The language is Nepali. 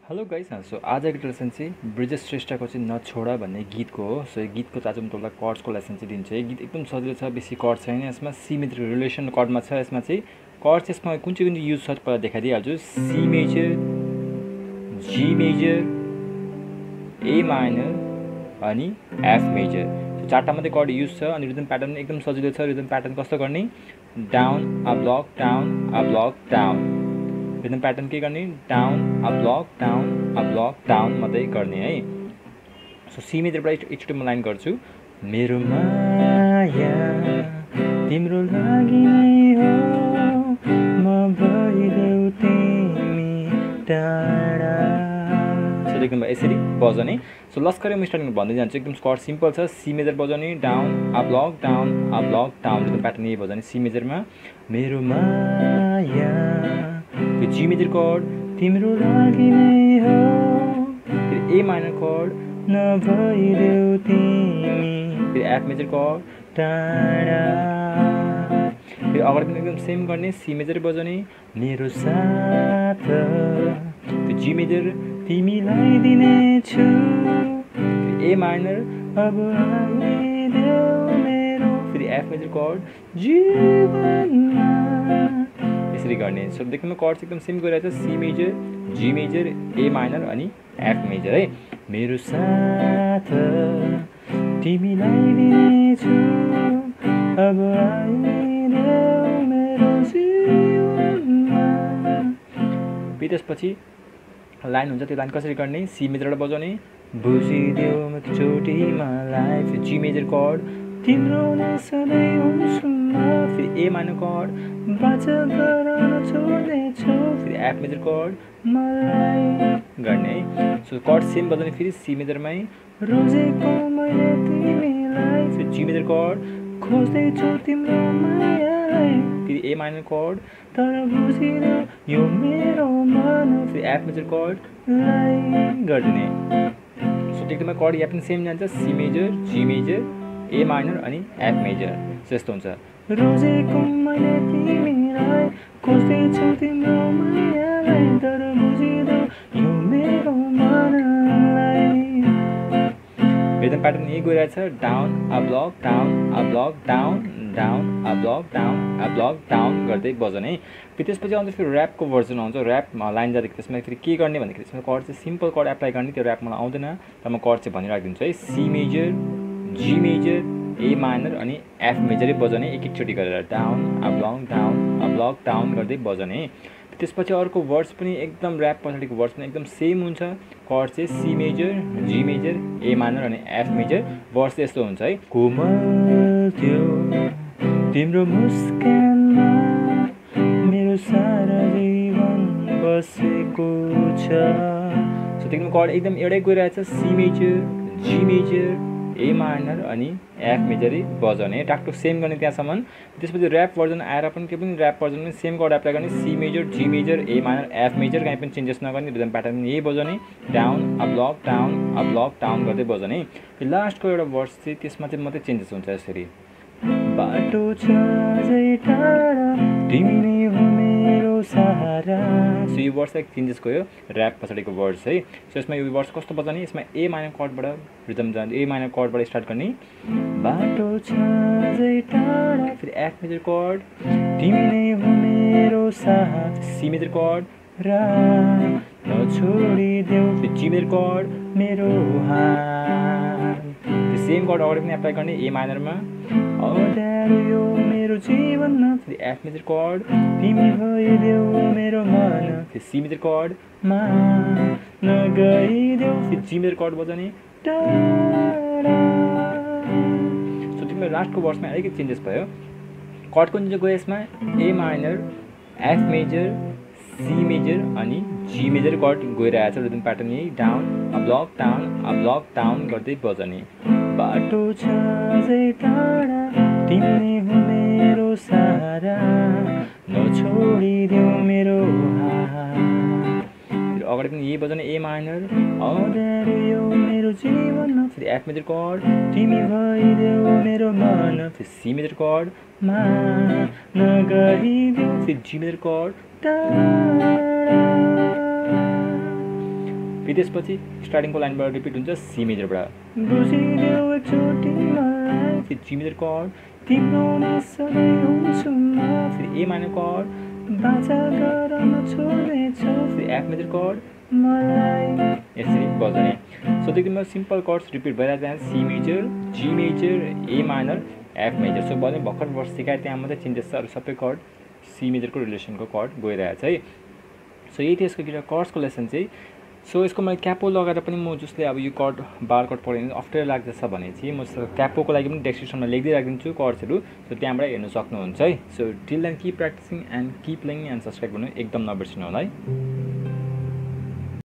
हेलो गाइस सो आजको लेसन चाहिँ ब्रिजेश श्रेष्ठको चाहिँ नछोडा भन्ने गीतको हो। सो यो गीतको आज म तपाईँलाई कर्ड्सको लेसन चाहिँ दिन्छु। यो गीत एकदम सजिलो छ, बेसी कर्ड छैन यसमा। सी मेजर रिलेसन कर्डमा छ। यसमा चाहिँ कर्ड चाहिँ यसमा कुन चाहिँ युज छ पहिला देखाइदिइहाल्छु। C major, G major, A minor अनि एफ मेजर। सो चारवटा मात्रै कर्ड युज छ अनि रिदम प्याटर्न एकदम सजिलो छ। रिदम प्याटर्न कस्तो गर्ने, down a block down a block down. Rhythm pattern के गर्ने, down a block down a block down मात्रै गर्ने है। सो सी मेजरबाट एकचोटि म लाइन गर्छु। मेरो माया तिम्रो लागि नै हो, म भइदेऊ तिमी टाढा। सो देख्नु भयो यसरी बजाउने। सो लस्करै म स्टार्टिङमा भन्दै जान्छु। एकदम कर्ड सिम्पल छ। सी मेजर बजाउने, down a block down a block down. Rhythm pattern यही बजाउने सी मेजरमा। मेरो माया, त्यो जी मेजर कर्ड तिम्रो लागि नै हो, फेरि ए माइनर कर्ड नभइदेऊ तिमी, फेरि एफ मेजर कर्ड टाढा। फेरि अगाडि पनि एकदम सेम गर्ने, सी मेजर बजाउने, मेरो साथ त्यो जी मेजर तिमीलाई दिनेछु, फेरि ए माइनर अब आइदेऊ मेरो, फेरि एफ मेजर कर्ड जीवनमा, यसरी गर्ने। सो देख्नुमा कर्ड एकदम सेम गरिरहेको छ। C major, G major, A minor अनि एफ मेजर है। मेरो साथ तिमीलाई दिनेछु, अब आइदेऊ मेरो जीवनमा। त्यसपछि लाइन हुन्छ, त्यो लाइन कसरी गर्ने, सी मेजरबाट बजाउने, बुझिदेऊ एकचोटि मलाई, फेरि जी मेजर कर्ड तिम्रो नै सधैँ हुन्छु म, फेरि ए माइनर कर्ड बाचा गर नछोड्नेछु, फेरि एफ मेजर कर्ड मलाई गर्ने है। सो कर्ड सेम बजाउने फेरि सी मेजरमै, रोजेको मैले तिमीलाई, फेरि जी मेजर कर्ड खोज्दैछु तिम्रो मायालाई, फेरि ए माइनर कर्ड तर बुझिदेऊ यो मेरो मन, फेरि एफ मेजर कर्डलाई गरिदिने। सो एकदमै कर्ड यहाँ पनि सेम जान्छ, C major, G major, A minor अनि एफ मेजर। त्यस्तो हुन्छ। रोजेको मैले तिमीलाई, खोज्दैछु तिम्रो मायालाई, तर बुझिदेऊ यो मेरो मनलाई। रिदम प्याटर्न यही गइरहेछ, down a block down a block down down a block down a block down गर्दै बजाउने। फेरि त्यसपछि आउँछ फेरि ऱ्यापको भर्जन आउँछ। ऱ्याप लाइन जाँदाखेरि त्यसमा फेरि के गर्ने भन्दाखेरि त्यसमा कर्ड चाहिँ सिम्पल कर्ड एप्लाई गर्ने। त्यो ऱ्याप मलाई आउँदैन तर म कर्ड चाहिँ भनिराखिदिन्छु है। C major, G major, A minor अनि एफ मेजरै बजाउने एक एकचोटि गरेर, डाउन अ ब्लक डाउन गर्दै बजाउने। त्यसपछि अर्को वर्ड्स पनि एकदम ऱ्याप पछाडिको वर्ड्स पनि एकदम सेम हुन्छ। कर्ड चाहिँ C major, G major, A minor अनि एफ मेजर। वर्ड्स यस्तो हुन्छ है, कोमल त्यो तिम्रो मुस्कानमा मेरो सारा जीवन बसेको छ। सो देख्नु कर्ड एकदम एउटै गइरहेछ, C major, G major, A minor अनि एफ मेजरै बजाउने, टाक्टो सेम गर्ने त्यहाँसम्म। त्यसपछि ऱ्याप भर्जन आएर पनि त्यो पनि ऱ्याप भर्जन पनि सेम कर्ड एप्लाई गर्ने, C major, G major, A minor, F major, कहीँ पनि चेन्जेस नगर्ने। रिदम प्याटर्न यही बजाउने, डाउन अ ब्लक डाउन गर्दै बजाउने। लास्टको एउटा वर्स चाहिँ त्यसमा चाहिँ मात्रै चेन्जेस हुन्छ यसरी, बाटो छ अझै टाढा तिमी नै हो मेरो सहारा। सो यो वर्ड्स चाहिँ चेन्जेस गयो ऱ्याप पछाडिको वर्ड्स है। सो यसमा यो वर्ड्स कस्तो बजाउने, यसमा ए माइनर कर्डबाट रिदम जान्छ, ए माइनर कर्डबाट स्टार्ट गर्ने, बाटो छ अझै टाढा, फेरि एफ मेजर कर्ड तिमी नै हो मेरो साथ, सी मेजर कर्ड रा नछोडिदेऊ, फेरि जी मेजर कर्ड मेरो हात। सेम कर्ड अगाडि पनि एप्लाई गर्ने, ए माइनरमा, अँध्यारो यो मेरो जीवनमा, फेरि एफ मेजर कर्ड तिमी भइदेऊ मेरो मन, फेरि सी मेजर कर्डमा नगइदेऊ, फेरि जी मेजर कर्ड बजाउने टाढा। सो तिम्रो लास्टको वर्समा अलिकति चेन्जेस भयो। कर्डको जुन चाहिँ गयो यसमा A minor, F major, C major अनि जी मेजर कर्ड गइरहेछ। रिदम प्याटर्न यही, डाउन अ ब्लक डाउन गर्दै बजाउने, बाटो छ अझै टाढा तिमी नै हो मेरो सहारा नछोडिदेऊ मेरो हात। फेरि अगाडि पनि यही बजाउने, ए माइनर, अँध्यारो यो मेरो जीवनमा, फेरि एफ मेजर कर्ड तिमी भइदेऊ मेरो मन, फेरि सी मेजर कर्डमा नगइदेऊ, फेरि जी मेजर कर्ड टाढा। फेरि त्यसपछि स्टार्टिङको लाइनबाट रिपिट हुन्छ सी मेजरबाट बुझिदेऊ एकचोटि मलाई, फेरि जी मेजर कर्ड तिम्रो नै सधैँ हुन्छु म, फेरि ए माइनर कर्ड बाचा गर्न छोड्नेछौ, फेरि एफ मेजर कर्ड मलाई, यसरी बजाउने। सो एकदमै सिम्पल कर्ड्स रिपिट भइरहेको जान्छ, C major, G major, A minor, F major. So बजाउने भर्खर वर्ष सिकाए, त्यहाँ मात्रै चेन्जेस छ, अरू सबै कर्ड सी मेजरको रिलेसनको कर्ड गइरहेछ है। सो यही थियो यसको गिटार कर्ड्सको लेसन चाहिँ। सो यसको मैले क्यापो लगाएर पनि म जसले अब यो कर्ड बार कर्ड पढ्यो भने अप्ठ्यारो लाग्दैछ भने चाहिँ म क्यापोको लागि पनि डेस्क्रिप्सनमा लेखिदिइ राखिदिन्छु कर्ड्सहरू, सो त्यहाँबाट हेर्नु सक्नुहुन्छ है। So till then keep practicing and keep playing and subscribe गर्नु एकदम नबिर्सिनु होला है।